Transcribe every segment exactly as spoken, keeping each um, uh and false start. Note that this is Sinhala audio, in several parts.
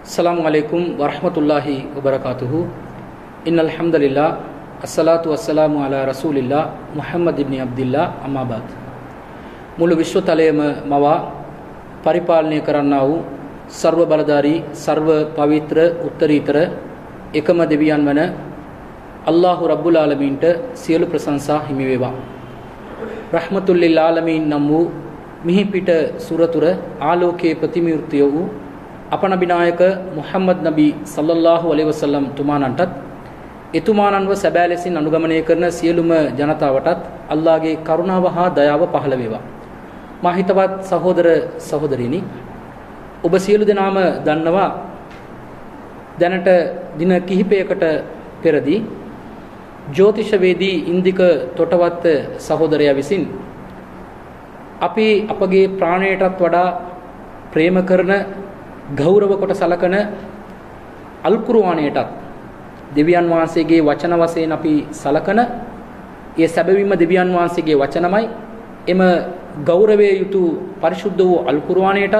अस्सलामुअलैकुम वरहमतुल्लाहि वबरकातुहु। इन्नल हम्दुलिल्लाह अस्सलातु वस्सलामु अला रसूलिल्लाह मुहम्मद इब्न अब्दिल्लाह अम्मा बाद। මුළු විශ්වතලයේම මවා පරිපාලනය කරන්නා වූ සර්ව බලධාරී සර්ව පවිත්‍ර උත්තරීතර එකම දෙවියන් වන අල්ලාහ් රබ්බුල් ආලමීන්ට සියලු ප්‍රශංසා හිමි වේවා. රහ්මතුල් ලිල් ආලමීන් නම් වූ මිහි පිට සූරතුර ආලෝකයේ ප්‍රතිමූර්තිය වූ අපනබිනායක මුහම්මද් නබි සල්ලල්ලාහු අලයිහි වසල්ලම් තුමාණන්ටත් එතුමාණන්ව සැබෑ ලෙසින් අනුගමනය කරන සියලුම ජනතාවටත් අල්ලාහගේ කරුණාව හා දයාව පහළ වේවා. මා හිතවත් සහෝදර සහෝදරිනි, ඔබ සියලු දෙනාම දන්නවා දැනට දින කිහිපයකට පෙරදී ජ්‍යොතිෂවේදී ඉන්දික තොටවත්ත සහෝදරයා විසින් අපි අපගේ ප්‍රාණයටත් වඩා ප්‍රේම කරන ගෞරව කොට සලකන අල් කුර්ආනයටත් දෙවියන් වහන්සේගේ වචන වශයෙන් අපි සලකන ඒ සැබවින්ම දෙවියන් වහන්සේගේ වචනමයි එම ගෞරවයේ යුතු පරිශුද්ධ වූ අල් කුර්ආනයටත්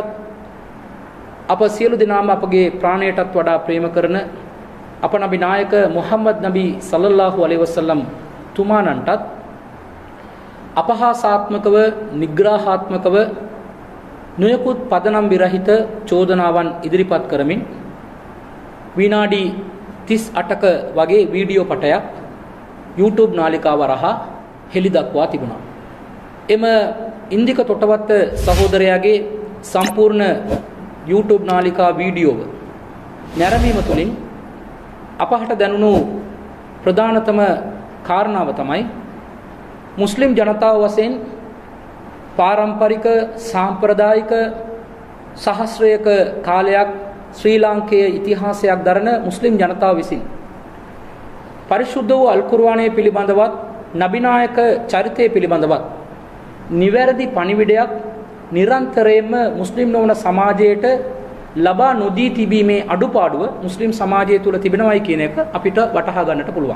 අප සියලු දෙනාම අපගේ ප්‍රාණයටත් වඩා ප්‍රේම කරන අප නබි නායක මුහම්මද් නබි සල්ලල්ලාහු අලයිහි වසල්ලම් තුමාණන්ටත් අපහාසාත්මකව නිග්‍රහාත්මකව නොයෙකුත් පදනම් විරහිත චෝදනාවන් ඉදිරිපත් කරමින් විනාඩි තිස් අටක වගේ වීඩියෝ පටයක් YouTube නාලිකාව රහා හෙළි දක්වා තිබුණා. එම ඉන්දික තොටවත්ත සහෝදරයාගේ සම්පූර්ණ YouTube නාලිකා වීඩියෝව නැරඹීම තුළින් අපහට දැනුණු ප්‍රධානතම කාරණාව තමයි මුස්ලිම් ජනතාව වශයෙන් පාරම්පරික සාම්ප්‍රදායික සහස්‍රයක කාලයක් ශ්‍රී ලාංකේය ඉතිහාසයක් දරන මුස්ලිම් ජනතාව විසින් පරිශුද්ධ වූ අල් කුර්ආනය පිළිබඳවත් නබිනායක චරිතය පිළිබඳවත් නිවැරදි පණිවිඩයක් නිරන්තරයෙන්ම මුස්ලිම් නොවන සමාජයට ලබා නොදී තිබීමේ අඩුපාඩුව මුස්ලිම් සමාජය තුළ තිබෙනවයි කියන එක අපිට වටහා ගන්නට පුළුවන්.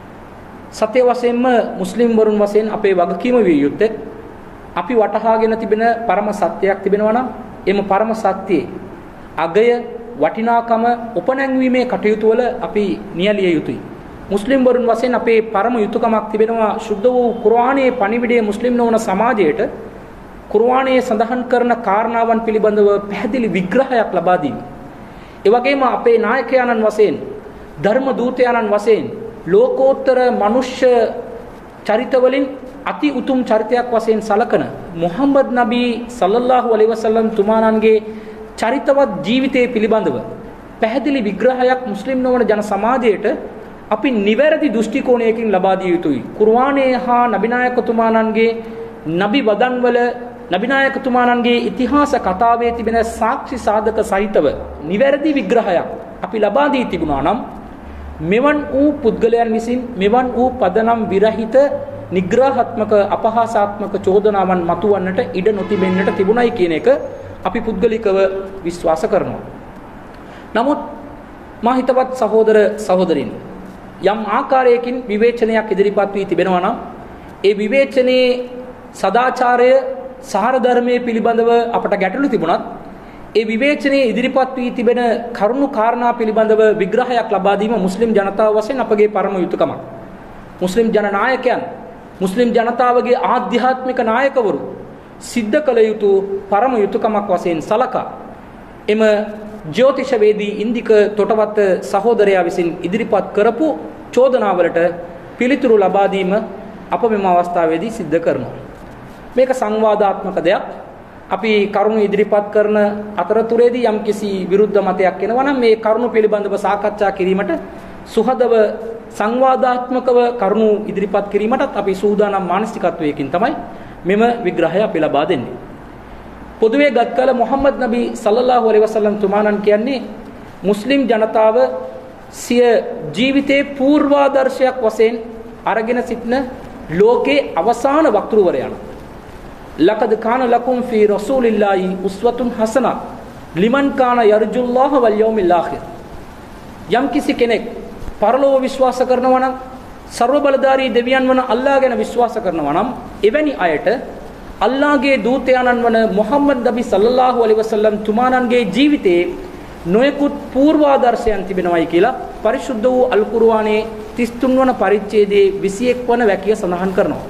සත්‍ය වශයෙන්ම මුස්ලිම් වරුන් වශයෙන් අපේ වගකීම විය යුත්තේ අපි වටහාගෙන තිබෙන පරම සත්‍යයක් තිබෙනවා නම් එම පරම සත්‍යයේ අගය වටිනාකම උපනැංවීමේ කටයුතු වල අපි නියැලිය යුතුයි. මුස්ලිම් වරුන් වශයෙන් අපේ පරම යුතුයකමක් තිබෙනවා සුද්ධ වූ කුර්ආනයේ පණිවිඩය මුස්ලිම් නොවන සමාජයට කුර්ආනයේ සඳහන් කරන කාරණාවන් පිළිබඳව පැහැදිලි විග්‍රහයක් ලබා දීම. ඒ වගේම අපේ නායකයන්න් වශයෙන් ධර්ම දූතයන්න් වශයෙන් ලෝකෝත්තර මනුෂ්‍ය චරිතවලින් අති උතුම් චරිතයක් වශයෙන් සලකන මුහම්මද් නබි සල්ලල්ලාහු අලයිහි වසල්ලම් තුමාණන්ගේ චරිතවත් ජීවිතය පිළිබඳව පැහැදිලි විග්‍රහයක් මුස්ලිම් නොවන ජන සමාජයට අපි නිවැරදි දෘෂ්ටි කෝණයකින් ලබා දිය යුතුයි. කුර්ආනයේ හා නබිනායකතුමාණන්ගේ නබි වදන්වල නබිනායකතුමාණන්ගේ ඉතිහාස කතාවේ තිබෙන සාක්ෂි සාධක සහිතව නිවැරදි විග්‍රහයක් අපි ලබා දී තිබුණා නම් මෙවන් වූ පුද්ගලයන් විසින් මෙවන් වූ පදනම් විරහිත නිග්‍රහාත්මක අපහාසාත්මක චෝදනාවන් මතුවන්නට ඉඩ නොතිබෙන්නට තිබුණයි කියන එක අපි පුද්ගලිකව විශ්වාස කරනවා. නමුත් මා හිතවත් සහෝදර සහෝදරිනි, යම් ආකාරයකින් විවේචනයක් ඉදිරිපත් වී තිබෙනවා නම් ඒ විවේචනයේ සදාචාරය සාර ධර්මයේ පිළිබඳව අපට ගැටලු තිබුණත් ඒ විවේචනයේ ඉදිරිපත් වී තිබෙන කරුණු කාරණා පිළිබඳව විග්‍රහයක් ලබා දීම මුස්ලිම් ජනතාව වශයෙන් අපගේ පරම යුතුයකමක්. මුස්ලිම් ජනනායකයන් මුස්ලිම් ජනතාවගේ ආධ්‍යාත්මික නායකවරු සිද්ධ කළ යුතු පරම යුතුයකමක් වශයෙන් සලකා එම ජ්‍යොතිෂවේදී ඉන්දික තොටවත්ත සහෝදරයා විසින් ඉදිරිපත් කරපු චෝදනාවලට පිළිතුරු ලබා දීම අප මෙම අවස්ථාවේදී සිද්ධ කරනවා. මේක සංවාදාත්මක දෙයක්. අපි කරුණු ඉදිරිපත් කරන අතරතුරේදී යම්කිසි විරුද්ධ මතයක් එනවා නම් මේ කරුණු පිළිබඳව සාකච්ඡා කිරීමට සුහදව සංවාදාත්මකව කරුණු ඉදිරිපත් කිරීමටත් අපි සූදානම් මානසිකත්වයකින් තමයි මෙම විග්‍රහය අපි ලබා දෙන්නේ. පොදුවේ ගත් කල මුහම්මද් නබි සල්ලල්ලාහු අලයිහි වසල්ලම් තුමාණන් කියන්නේ මුස්ලිම් ජනතාව සිය ජීවිතයේ පූර්වාදර්ශයක් වශයෙන් අරගෙන සිටින ලෝකේ අවසාන වක්තෘවරයන්. ලකද් කාන ලකුම් ෆී රසූලිල්ලාහි උස්වතුන් හසනා ලිමන් කාන යර්ජුල්ලාහ වල් යෞමිල් ආඛිර්. යම් කිසි කෙනෙක් පරලෝව විශ්වාස කරනවා නම් සර්ව බලධාරී දෙවියන් වන අල්ලාහ් ගැන විශ්වාස කරනවා නම් එවැනි අයට අල්ලාහ්ගේ දූතයාණන් වන මුහම්මද් නබි සල්ලල්ලාහු අලයිහි වසල්ලම් තුමාණන්ගේ ජීවිතයේ නොයෙකුත් පූර්වාදර්ශයන් තිබෙනවායි කියලා පරිශුද්ධ වූ අල් කුර්ආනයේ තිස් තුන් වන පරිච්ඡේදයේ විසි එක් වන වැකිය සඳහන් කරනවා.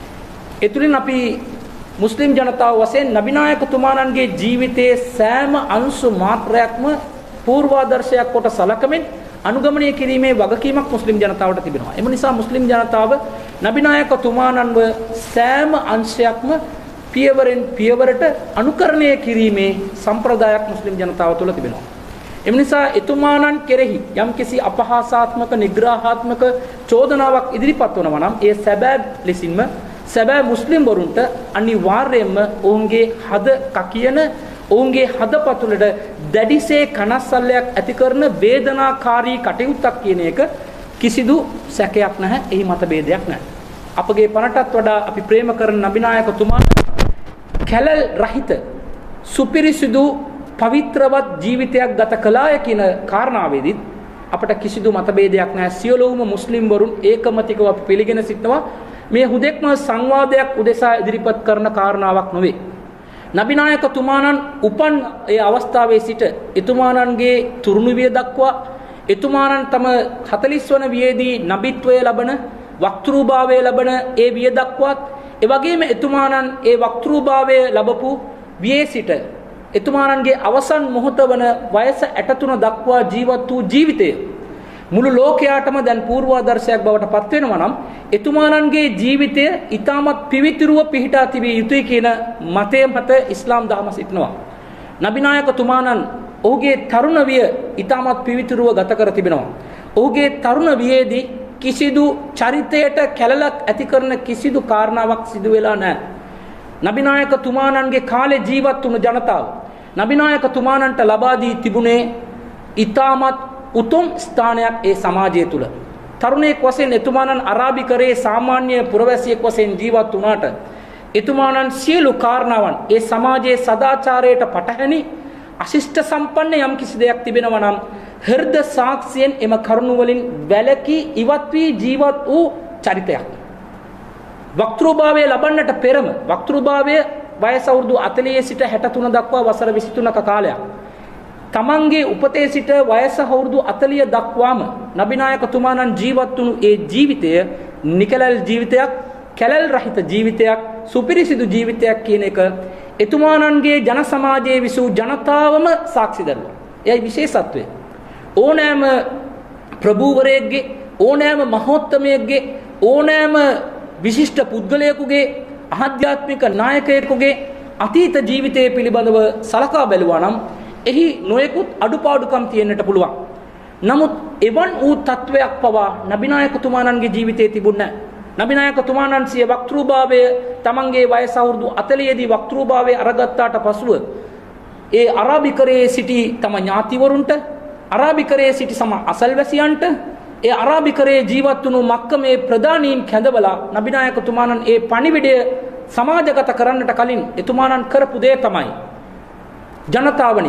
ඒ තුලින් අපි මුස්ලිම් ජනතාව වශයෙන් නබිනායකතුමාණන්ගේ ජීවිතයේ සෑම අංශු මාත්‍රයක්ම පූර්වාදර්ශයක් කොට සලකමින් අනුගමනය කිරීමේ වගකීමක් මුස්ලිම් ජනතාවට තිබෙනවා. එම නිසා මුස්ලිම් ජනතාව නබිනායකතුමාණන්ව සෑම අංශයක්ම පියවරෙන් පියවරට අනුකරණය කිරීමේ සම්ප්‍රදායක් මුස්ලිම් ජනතාව තුළ තිබෙනවා. එම නිසා එතුමාණන් කෙරෙහි යම්කිසි අපහාසාත්මක නිග්‍රහාත්මක චෝදනාවක් ඉදිරිපත් වනවා නම් ඒ සැබෑ ලෙසින්ම සැබෑ මුස්ලිම් වරුන්ට අනිවාර්යයෙන්ම ඔවුන්ගේ හද කකියන ඔවුන්ගේ හදපතුලට දැඩිසේ කනස්සල්ලයක් ඇති කරන වේදනාකාරී කටයුත්තක් කියන එක කිසිදු සැකයක් නැහැ. එහි මතභේදයක් නැහැ. අපගේ පනටත් වඩා අපි ප්‍රේම කරන නබිනායකතුමාට කැලල් රහිත සුපිරිසිදු පවිත්‍රවත් ජීවිතයක් ගත කළාය කියන කාරණාවේදීත් අපට කිසිදු මතභේදයක් නැහැ. සියලුම මුස්ලිම් වරුන් ඒකමතිකව අපි පිළිගෙන සිටනවා. මේ හුදෙක්ම සංවාදයක් උදෙසා ඉදිරිපත් කරන කාරණාවක් නොවේ. නබිනායකතුමාණන් උපන් ඒ අවස්ථාවේ සිට එතුමාණන්ගේ තුරුණු විය දක්වා එතුමාණන් තම හතළිස් වන වියේදී නබිත්වය ලබන වක්තෘභාවය ලබන ඒ විය දක්වාත් ඒ වගේම එතුමාණන් ඒ වක්තෘභාවය ලැබපු වියේ සිට එතුමාණන්ගේ අවසන් මොහොත වන වයස හැට තුන දක්වා ජීවත් වූ ජීවිතය මුළු ලෝකයාටම දැන් පූර්වාදර්ශයක් බවට පත් වෙනවා නම් එතුමාණන්ගේ ජීවිතය ඊටමත් පිවිතුරුව පිහිටා තිබිය යුතුයි කියන මතය මත ඉස්ලාම් දහම සිටිනවා. නබිනායකතුමාණන් ඔහුගේ තරුණ විය ඊටමත් පිවිතුරුව ගත කර තිබෙනවා. ඔහුගේ තරුණ වියේදී කිසිදු චරිතයට කැළලක් ඇති කරන කිසිදු කාරණාවක් සිදු වෙලා නැහැ. නබිනායකතුමාණන්ගේ කාලේ ජීවත් වුණු ජනතාව නබිනායකතුමාණන්ට ලබා දී තිබුණේ ඊටමත් උතුම් ස්ථානයක් ඒ සමාජය තුළ. තරුණයෙක් වශයෙන් එතුමාණන් අරාබිකරයේ සාමාන්‍ය පුරවැසියෙක් වශයෙන් ජීවත් වුණාට එතුමාණන් සියලු කාරණාවන් ඒ සමාජයේ සදාචාරයට පටහැනි අශිෂ්ට සම්පන්න යම් කිසි දෙයක් තිබෙනවා නම් හෘද සාක්ෂියෙන් එම කරුණු වලින් වැළකී ඉවත් වී ජීවත් වූ චරිතයක්. වක්තෘභාවය ලබන්නට පෙරම වක්තෘභාවය වයස අවුරුදු හතළිස් සිට හැට තුන දක්වා වසර විසි තුනක කාලයක්. තමන්ගේ උපතේ සිට වයස අවුරුදු හතළිස් දක්වාම නබිනායකතුමාණන් ජීවත් වුණු ඒ ජීවිතය නිකලල් ජීවිතයක්, කැලල් රහිත ජීවිතයක්, සුපිරිසිදු ජීවිතයක් කියන එක එතුමාණන්ගේ ජන සමාජයේ විසූ ජනතාවම සාක්ෂි දරුවා. එයයි විශේෂත්වය. ඕනෑම ප්‍රභූවරයෙක්ගේ, ඕනෑම මහෝත්තමයෙක්ගේ, ඕනෑම විශිෂ්ට පුද්ගලයෙකුගේ, ආධ්‍යාත්මික නායකයෙකුගේ අතීත ජීවිතය පිළිබඳව සලකා බැලුවා නම් එහි නොයෙකුත් අඩුපාඩුකම් තියෙන්නට පුළුවන්. නමුත් එවන් වූ තත්වයක් පවා නබිනායකතුමාණන්ගේ ජීවිතයේ තිබුණේ නැහැ. නබිනායකතුමාණන් සිය වක්තෘභාවය තමන්ගේ වයස අවුරුදු හතළිස් දී වක්තෘභාවය අරගත්තාට පසුව ඒ අරාබිකරයේ සිටි තම ඥාතිවරුන්ට, අරාබිකරයේ සිටි සම අසල්වැසියන්ට, ඒ අරාබිකරයේ ජීවත් වුණු මක්කමේ ප්‍රධානීන් කැඳවලා නබිනායකතුමාණන් ඒ පණිවිඩය සමාජගත කරන්නට කලින් එතුමාණන් කරපු දේ තමයි ජනතාවනි,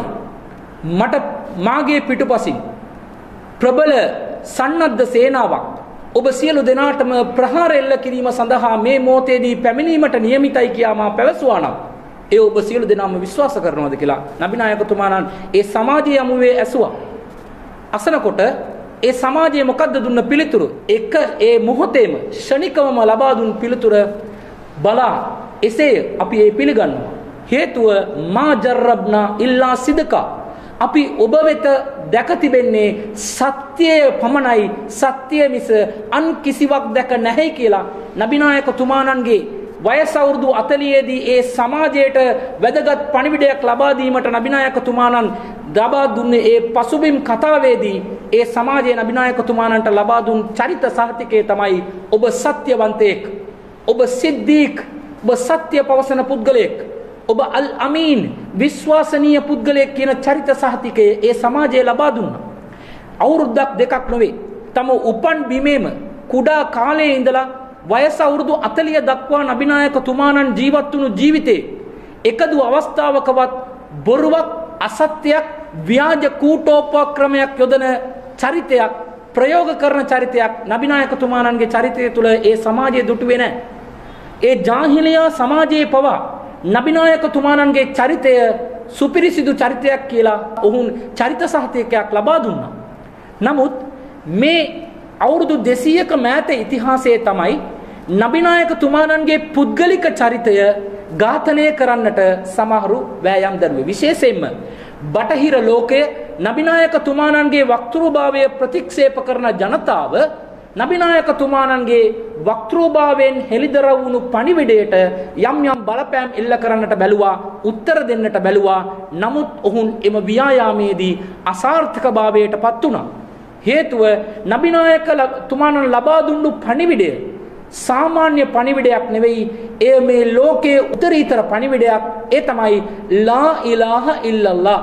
මට මාගේ පිටුපසින් ප්‍රබල සන්නද්ධ සේනාවක් ඔබ සියලු දෙනාටම ප්‍රහාර එල්ල කිරීම සඳහා මේ මොහොතේදී පැමිණීමට නියමිතයි කියා මා පැවසුවා නම් ඒ ඔබ සියලු දෙනාම විශ්වාස කරනවද කියලා නබිනායකතුමාණන් ඒ සමාජයේ යමුවේ ඇසුවා. අසනකොට ඒ සමාජයේ මොකද්ද දුන්න පිළිතුරු? එක ඒ මොහොතේම ෂණිකවම ලබා දුන් පිළිතුර බලා එසේ අපි ඒ පිළිගන්නවා. හේතුව මා ජර්රබ්නා ඉල්ලා සිදකා, අපි ඔබ වෙත දැක තිබෙන්නේ සත්‍යය පමණයි, සත්‍ය මිස අන් කිසිවක් දැක නැහැ කියලා නබිනායකතුමාණන්ගේ වයස අවුරුදු හතළිස් දී ඒ සමාජයට වැදගත් පණිවිඩයක් ලබා දීමට නබිනායකතුමාණන් ලබා දුන්නේ ඒ පසුබිම් කතාවේදී ඒ සමාජයේ නබිනායකතුමාණන්ට ලබා දුන් චරිත සහතිකය තමයි ඔබ සත්‍යවන්තයෙක්, ඔබ සිද්දීක්, ඔබ සත්‍ය පවසන පුද්ගලයෙක්, ඔබ අල් අමීන් විශ්වාසනීය පුද්ගලයෙක් කියන චරිත සහතිකය ඒ සමාජයේ ලබා දුන්නා. අවුරුද්දක් දෙකක් නොවේ, තම උපන් බිමේම කුඩා කාලයේ ඉඳලා වයස අවුරුදු හතළිස් දක්වා නබිනායකතුමාණන් ජීවත් වුණු ජීවිතේ එකදු අවස්ථාවකවත් බොරුවක්, අසත්‍යයක්, ව්‍යාජ කූටෝපක්‍රමයක් යොදන චරිතයක්, ප්‍රයෝග කරන චරිතයක් නබිනායකතුමාණන්ගේ චරිතය තුළ ඒ සමාජයේ දුටුවේ නැහැ. ඒ ජාහිලියා සමාජයේ පවා නබිනායකතුමාණන්ගේ චරිතය සුපිරිසිදු චරිතයක් කියලා ඔවුන් චරිත සහතිකයක් ලබා දුන්නා. නමුත් මේ අවුරුදු දෙසීයක මෑත ඉතිහාසයේ තමයි නබිනායකතුමාණන්ගේ පුද්ගලික චරිතය ඝාතනය කරන්නට සමහරු වෑයම් දරුවේ. විශේෂයෙන්ම බටහිර ලෝකයේ නබිනායකතුමාණන්ගේ වක්තෘභාවය ප්‍රතික්ෂේප කරන ජනතාව නබිනායකතුමාණන්ගේ වක්තෘභාවයෙන් හෙළිදරව් වුණු පණිවිඩයට යම් යම් බලපෑම් එල්ල කරන්නට බැලුවා, උත්තර දෙන්නට බැලුවා. නමුත් ඔවුන් එම ව්‍යායාමයේදී අසාර්ථකභාවයට පත් වුණා. හේතුව නබිනායකතුමාණන් ලබා දුන්නු පණිවිඩය සාමාන්‍ය පණිවිඩයක් නෙවෙයි. එය මේ ලෝකයේ උත්තරීතර පණිවිඩයක්. ඒ තමයි ලා ඉලාහා ඉල්ලල්ලාහ්.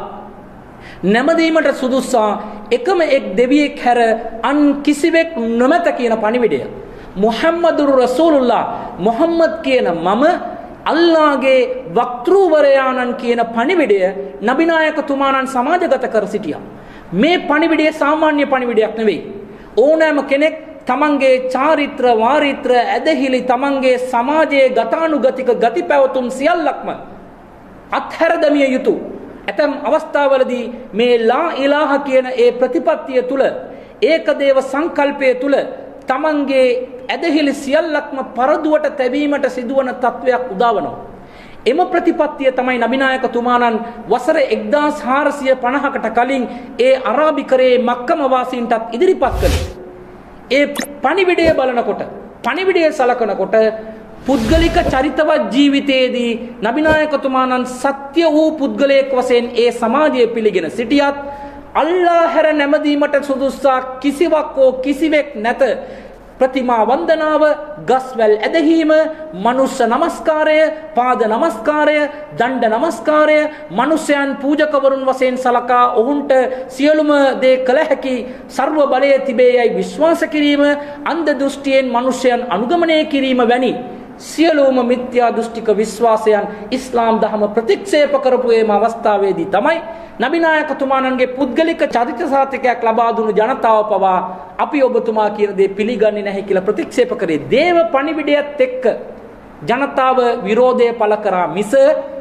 නැමදීමට සුදුසා එකම එක් දෙවියෙක් හැර අන් කිසිවෙක් නොමැත කියන පණිවිඩය. මුහම්මදුර් රසූලුල්ලාහ්, මුහම්මද් කියන මම අල්ලාහගේ වක්තෘවරයාණන් කියන පණිවිඩය නබිනායකතුමාණන් සමාජගත කර සිටියා. මේ පණිවිඩය සාමාන්‍ය පණිවිඩයක් නෙවෙයි. ඕනෑම කෙනෙක් තමන්ගේ චාරිත්‍ර වාරිත්‍ර ඇදහිලි තමන්ගේ සමාජයේ ගතානුගතික ගති පැවතුම් සියල්ලක්ම අත්හැර දැමිය යුතු. ඇතම් අවස්ථාවලදී මේ ලා ඉලාහ කියන ඒ ප්‍රතිපත්තිය තුල, ඒකදේව සංකල්පය තුල තමන්ගේ ඇදහිලි සියල්ලක්ම පරදුවට තැබීමට සිදුවන තත්වයක් උදාවනවා. එම ප්‍රතිපත්තිය තමයි නබිනායකතුමාණන් වසර එක්දාස් හාරසිය පනහකට කලින් ඒ අරාබිකරයේ මක්කම වාසීන්ටත් ඉදිරිපත් කළේ. ඒ පණිවිඩය බලනකොට, පණිවිඩය සලකනකොට පුද්ගලික චරිතවත් ජීවිතයේදී නබිනායකතුමාණන් සත්‍ය වූ පුද්ගලයෙක් වශයෙන් ඒ සමාජයේ පිළිගෙන සිටියත් අල්ලාහ් හැර නැමදීමට සුදුසා කිසිවක් හෝ කිසිවෙක් නැත. ප්‍රතිමා වන්දනාව, ගස්වැල් ඇදහීම, මනුෂ්‍ය නමස්කාරය, පාද නමස්කාරය, දණ්ඩ නමස්කාරය, මනුෂ්‍යයන් පූජකවරුන් වශයෙන් සලකා ඔවුන්ට සියලුම දේ කළ හැකි සර්ව බලය තිබේ යයි විශ්වාස කිරීම, අන්ධ දෘෂ්ටියෙන් මනුෂ්‍යයන් අනුගමනය කිරීම වැනි සියලුම මිත්‍යා දෘෂ්ටික විශ්වාසයන් ඉස්ලාම් දහම ප්‍රතික්ෂේප කරපු එම අවස්ථාවේදී තමයි නබිනායකතුමාණන්ගේ පුද්ගලික චරිත සාතිකයක් ලබා දුණු ජනතාව පවා අපි ඔබතුමා කියන දේ පිළිගන්නේ නැහැ කියලා ප්‍රතික්ෂේප කරේ. දේව පණිවිඩයත් එක්ක ජනතාව විරෝධය පළ කරා මිස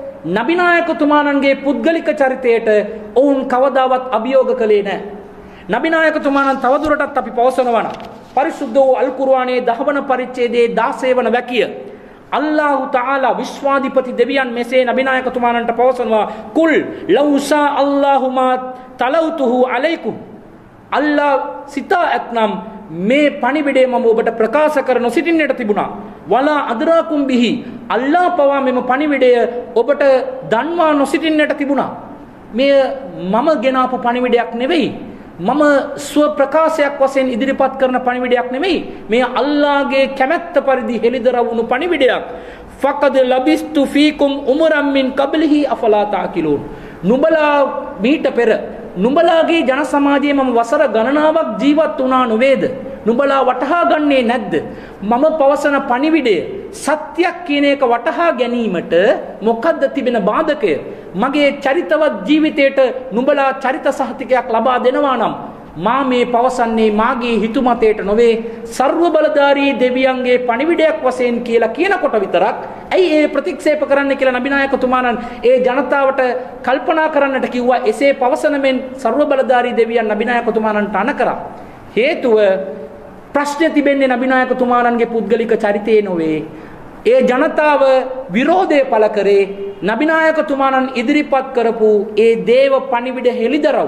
නබිනායකතුමාණන්ගේ පුද්ගලික චරිතයට ඔවුන් කවදාවත් අභියෝග කළේ නැහැ. නබිනායකතුමාණන් තවදුරටත් අපි පවසනවා නම් පරිසුද්ධ වූ අල් කුර්ආනයේ දහවන පරිච්ඡේදයේ දාසය වන වැකිය අල්ලාහ් තාලා විශ්වාධිපති දෙවියන් මෙසේ නබිනායකතුමාණන්ට පවසනවා, කුල් ලෞසා අල්ලාහුමා තලෞතුහු අලයිකුම්. අල්ලාහ් සිතා ඇතනම් මේ පණිවිඩය මම ඔබට ප්‍රකාශ කර නොසිටින්නට තිබුණා. වලා අදරාකුම් බිහි, අල්ලාහ් පවා මෙම පණිවිඩය ඔබට දන්වා නොසිටින්නට තිබුණා. මෙය මම ගෙනාපු පණිවිඩයක් නෙවෙයි. මම ස්ව ප්‍රකාශයක් වශයෙන් ඉදිරිපත් කරන පණිවිඩයක් නෙමෙයි. මේ අල්ලාහගේ කැමැත්ත පරිදි හෙළිදරව් වුණු පණිවිඩයක්. ෆකද් ලබිස්තු ෆීකුම් උමරම් මින් කබ්ලිහි අෆලා තාකිලූන්. නුඹලා මීට පෙර නුඹලාගේ ජන සමාජයේ මම වසර ගණනාවක් ජීවත් වුණා නොවේද? නුඹලා වටහා ගන්නේ නැද්ද? මම පවසන පණිවිඩය සත්‍යයක් කියන එක වටහා ගැනීමට මොකද්ද තිබෙන බාධකය? මගේ චරිතවත් ජීවිතයට නුඹලා චරිත සහතිකයක් ලබා දෙනවා නම් මා මේ පවසන්නේ මාගේ හිතුමතයට නොවේ, සර්ව බලධාරී දෙවියන්ගේ පණිවිඩයක් වශයෙන් කියලා කියනකොට විතරක් ඇයි ඒ ප්‍රතික්ෂේප කරන්න කියලා නබිනායකතුමාණන් ඒ ජනතාවට කල්පනා කරන්නට කිව්වා. එසේ පවසන මෙන් සර්ව බලධාරී දෙවියන් නබිනායකතුමාණන්ට අණ කරා. හේතුව ප්‍රශ්නේ තිබෙන්නේ නබිනායකතුමාණන්ගේ පුද්ගලික චරිතේ නොවේ. ඒ ජනතාව විරෝධය පළ කරේ නබිනායකතුමාණන් ඉදිරිපත් කරපු ඒ දේව පණිවිඩ හෙළිදරව්.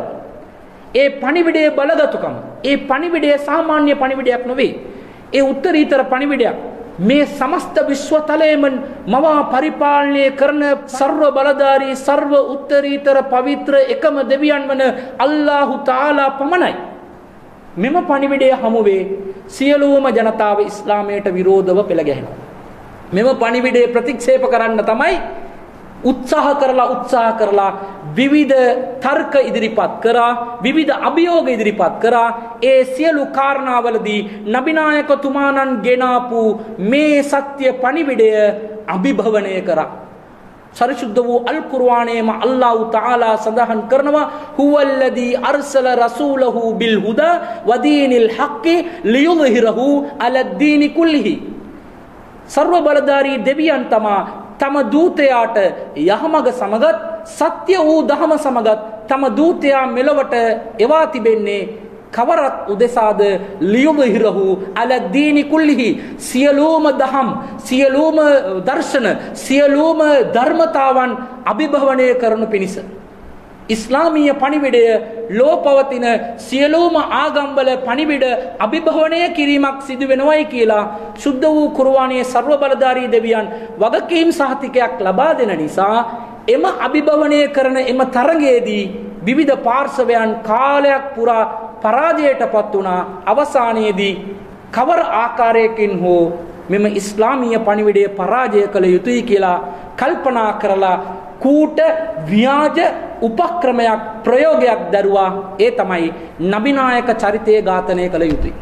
ඒ පණිවිඩයේ බලගතුකම, ඒ පණිවිඩය සාමාන්‍ය පණිවිඩයක් නොවේ. ඒ උත්තරීතර පණිවිඩයක්. මේ සමස්ත විශ්වතලයේම මවා පරිපාලනය කරන සර්ව බලධාරී සර්ව උත්තරීතර පවිත්‍ර එකම දෙවියන් වන අල්ලාහ් තාලා පමණයි. මෙම පණිවිඩය හමුවේ සියලුම ජනතාව ඉස්ලාමයට විරෝධව පෙළ ගැහෙනවා. මෙම පණිවිඩය ප්‍රතික්ෂේප කරන්න තමයි උත්සාහ කරලා උත්සාහ කරලා විවිධ තර්ක ඉදිරිපත් කරා, විවිධ අභියෝග ඉදිරිපත් කරා. ඒ සියලු කාරණාවලදී නබිනායකතුමාණන් ගෙනාපු මේ සත්‍ය පණිවිඩය අභිභවනය කරා. සරිසුද්ධ වූ අල් කුර්ආනයේම අල්ලාහ් තාලා සඳහන් කරනවා, හුවල්ලදී අර්සල රසූලහු බිල් හුදා වදීනිල් හක්කි ලියුظහිරහු අලද්දීනි කුල්ලිහි. සර්ව බලධාරී දෙවියන් තමා තම දූතයාට යහමඟ සමගත් සත්‍ය වූ දහම සමගත් තම දූතයා මෙලොවට එවා තිබෙන්නේ කවරත් උදෙසාද ලියුබහිරහු අල දීනි කුල්ලිහි සියලුම දහම් සියලුම දර්ශන සියලුම ධර්මතාවන් අභිභවනය කරනු පිණිස ඉස්ලාමීය පණිවිඩය ලෝපවතින සියලුම ආගම්වල පණිවිඩ අභිභවනය කිරීමක් සිදු වෙනවයි කියලා සුද්ධ වූ කුර්ආනයේ සර්ව බලධාරී දෙවියන් වගකීම් සහතිකයක් ලබා දෙන නිසා එම අභිභවනය කරන එම තරගයේදී විවිධ පාර්ශවයන් කාලයක් පුරා පරාජයටපත් වුණා. අවසානයේදී කවර ආකාරයකින් හෝ මෙම ඉස්ලාමීය පණිවිඩය පරාජය කළ යුතුයි කියලා කල්පනා කරලා කූට ව්‍යාජ උපක්‍රමයක් ප්‍රයෝගයක් දරුවා. ඒ තමයි නබිනායක චරිතය ඝාතනය කළ යුතුයි.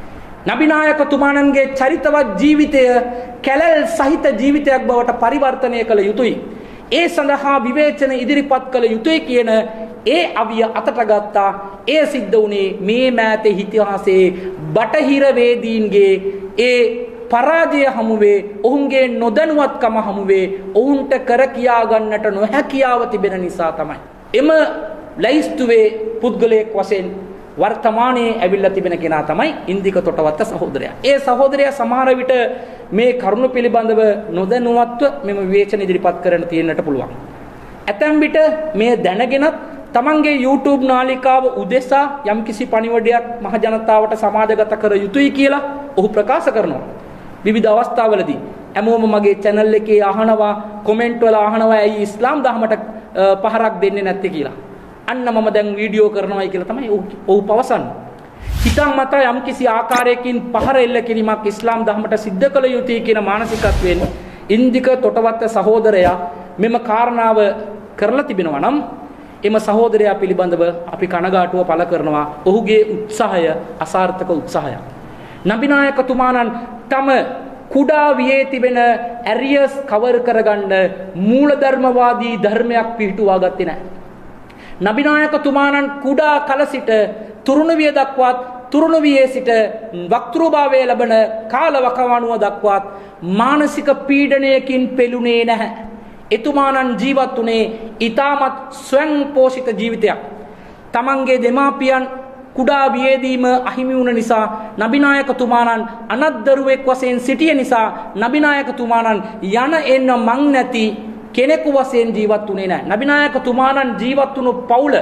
නබිනායකතුමාණන්ගේ චරිතවත් ජීවිතය කැලැල් සහිත ජීවිතයක් බවට පරිවර්තනය කළ යුතුයි. ඒ සඳහා විවේචන ඉදිරිපත් කළ යුතුයි කියන ඒ අවිය අතට ගත්තා. ඒ සිද්ධ වුණේ මේ මෑත ඉතිහාසයේ බටහිර වේදීන්ගේ ඒ පරාජය හමුවේ ඔවුන්ගේ නොදැනුවත්කම හමුවේ ඔවුන්ට කර කියා ගන්නට නොහැකියාව තිබෙන නිසා තමයි. එම ලැයිස්තුවේ පුද්ගලයෙක් වශයෙන් වර්තමානයේ ඇවිල්ලා තිබෙන කෙනා තමයි ඉන්දික තොටවත්ත සහෝදරයා. ඒ සහෝදරයා සමහර විට මේ කරුණ පිළිබඳව නොදැනුවත්ව මෙම විවේචන ඉදිරිපත් කරන්න තියෙන්නට පුළුවන්. ඇතැම් විට මේ දැනගෙනත් තමන්ගේ YouTube නාලිකාව උදෙසා යම්කිසි පණිවිඩයක් මහ ජනතාවට සමාජගත කර යුතුයි කියලා ඔහු ප්‍රකාශ කරනවා. විවිධ අවස්ථාවලදී හැමෝම මගේ channel එකේ අහනවා, comment වල අහනවා ඇයි ඉස්ලාම් දහමට පහරක් දෙන්නේ නැත්තේ කියලා. අන්න මම දැන් වීඩියෝ කරනවායි කියලා තමයි ඔහු පවසන්නේ. හිතන් මත යම්කිසි ආකාරයකින් පහර එල්ල කිරීමක් ඉස්ලාම් දහමට සිද්ධ කළ යුතුයි කියන මානසිකත්වයෙන් ඉන්දික තොටවත්ත සහෝදරයා මෙම කාරණාව කරලා තිබෙනවා නම් එම සහෝදරයා පිළිබඳව අපි කනගාටුව පළ කරනවා. ඔහුගේ උත්සාහය අසාර්ථක උත්සාහයක්. නබිනායකතුමාණන් තම කුඩා වියේ තිබෙන ඇරියස් කවර් කරගන්න මූලධර්මවාදී ධර්මයක් පිහිටුවා ගත්තේ නැහැ. නබිනායකතුමාණන් කුඩා කල සිට තුරුණුවිය දක්වාත් තුරුණුවියේ සිට වක්තෘභාවය ලබන කාලවකවානුව දක්වාත් මානසික පීඩනයකින් පෙළුණේ නැහැ. එතුමාණන් ජීවත් වුණේ ඊටමත් ස්වයං පෝෂිත ජීවිතයක්. තමන්ගේ දෙමාපියන් කුඩා වියේදීම අහිමි වුණ නිසා නබිනායකතුමාණන් අනත්දරුවෙක් වශයෙන් සිටිය නිසා නබිනායකතුමාණන් යන එන්න මං නැති කෙනෙකු වශයෙන් ජීවත් වුණේ නැහැ. නබිනායකතුමාණන් ජීවත් වුණු පවුල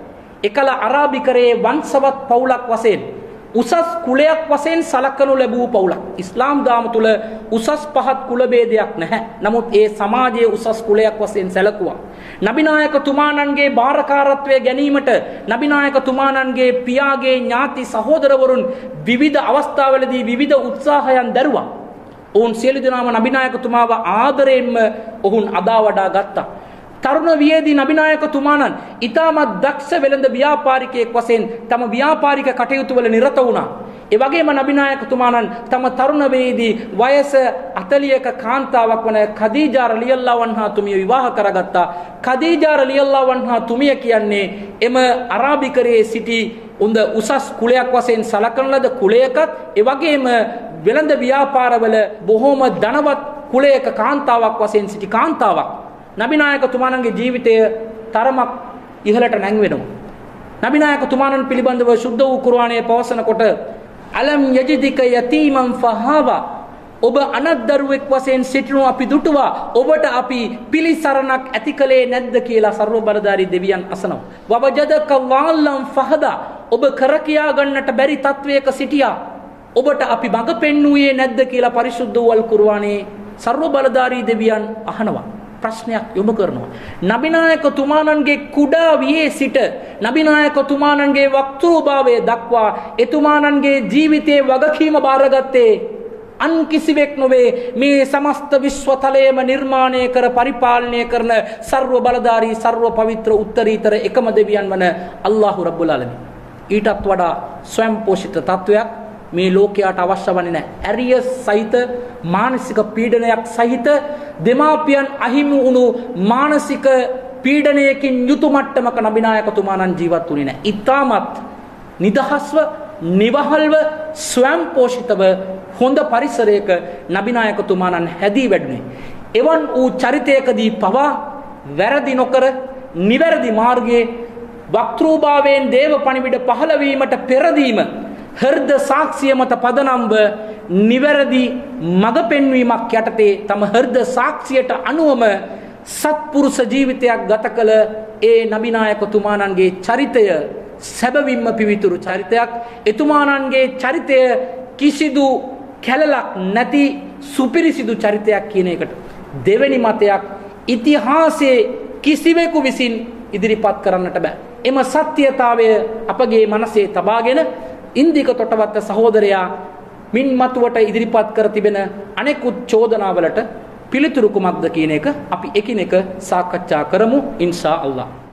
එකල අරාබිකරයේ වංශවත් පවුලක් වශයෙන් උසස් කුලයක් වශයෙන් සලකනු ලැබූ පවුලක්. ඉස්ලාම් ධර්ම තුල උසස් පහත් කුල ભેදයක් නැහැ. නමුත් ඒ සමාජයේ උසස් කුලයක් වශයෙන් සැලකුවා. නබිනායකතුමාණන්ගේ බාරකාරත්වයේ ගැනීමට නබිනායකතුමාණන්ගේ පියාගේ ඥාති සහෝදරවරුන් විවිධ අවස්ථාවලදී විවිධ උත්සාහයන් දරුවා. ඔවුන් සියලු දෙනාම නබිනායකතුමාව ආදරයෙන්ම ඔවුන් අදා වඩා ගත්තා. තරුණ වියේදී නබිනායකතුමාණන් ඊටමත් දක්ෂ වෙළඳ ව්‍යාපාරිකයෙක් වශයෙන් තම ව්‍යාපාරික කටයුතු වල නිරත වුණා. ඒ වගේම නබිනායකතුමාණන් තම තරුණ වයේදී වයස හතළිහක කාන්තාවක් වන ඛදීජා රලියල්ලාහු අන්හා තුමිය විවාහ කරගත්තා. ඛදීජා රලියල්ලාහු අන්හා තුමිය කියන්නේ එම අරාබිකරයේ සිටි උඳ උසස් කුලයක් වශයෙන් සලකන ලද කුලයකත් ඒ වගේම වෙළඳ ව්‍යාපාරවල බොහෝම ධනවත් කුලයක කාන්තාවක් වශයෙන් සිටි කාන්තාවක්. නබිනායකතුමාණන්ගේ ජීවිතය තරමක් ඉහළට නැංවෙනවා. නබිනායකතුමාණන් පිළිබඳව සුද්ධ වූ කුර්ආනයේ පවසනකොට අලම් යජිදික යතීමන් ෆහාවා, ඔබ අනත්දරුවෙක් වශයෙන් සිටිනු අපි දුටුවා, ඔබට අපි පිළිසරණක් ඇති කලේ නැද්ද කියලා සර්ව බලධාරී දෙවියන් අසනවා. වවජදක වාල්ලම් ෆහදා, ඔබ කර කියා ගන්නට බැරි තත්වයක සිටියා, ඔබට අපි මඟ පෙන්වුවේ නැද්ද කියලා පරිසුද්ධ වූ අල් කුර්ආනයේ සර්ව බලධාරී දෙවියන් අහනවා. ප්‍රශ්නයක් යොමු කරනවා. නබිනායකතුමාණන්ගේ කුඩා වියේ සිට නබිනායකතුමාණන්ගේ වක්තෘභාවය දක්වා එතුමාණන්ගේ ජීවිතයේ වගකීම බාරගත්තේ අන් කිසිවෙක් නොවේ, මේ සමස්ත විශ්වතලයේම නිර්මාණය කර පරිපාලනය කරන සර්ව බලධාරී සර්ව පවිත්‍ර උත්තරීතර එකම දෙවියන් වන අල්ලාහ් රබ්බුල් ආලමීන්. ඊටත් වඩා ස්වයං පෝෂිත තත්වයක් මේ ලෝකයට අවශ්‍ය වන්නේ නැහැ. ඇරියස් සහිත මානසික පීඩනයක් සහිත දෙමාපියන් අහිමි වුණු මානසික පීඩනයකින් යුතු මට්ටමක නබිනායකතුමාණන් ජීවත් වුණේ නැහැ. ඊටමත් නිදහස්ව නිවහල්ව ස්වයං පෝෂිතව හොඳ පරිසරයක නබිනායකතුමාණන් හැදී වැඩුණේ. එවන් වූ චරිතයකදී පවා වැරදි නොකර නිවැරදි මාර්ගයේ වක්තෘභාවයෙන් දේව පණිවිඩ පහළ වීමට පෙරදීම හෘද සාක්ෂිය මත පදනම්ව නිවැරදි මඟ පෙන්වීමක් යටතේ තම හෘද සාක්ෂියට අනුවම සත්පුරුෂ ජීවිතයක් ගත කළ ඒ නබිනායකතුමාණන්ගේ චරිතය සැබවින්ම පිවිතුරු චරිතයක්. එතුමාණන්ගේ චරිතය කිසිදු කැලලක් නැති සුපිරිසිදු චරිතයක් කියන එකට දෙවෙනි මතයක් ඉතිහාසයේ කිසිවෙකු විසින් ඉදිරිපත් කරන්නට බෑ. එම සත්‍යතාවය අපගේ මනසේ තබාගෙන ඉන්දික තොටවත්ත සහෝදරයා මින් මතුවට ඉදිරිපත් කර තිබෙන අනෙකුත් චෝදනාවලට පිළිතුරු කුමක්ද කියන එක අපි එකිනෙක සාකච්ඡා කරමු ඉන්ෂා අල්ලාහ්.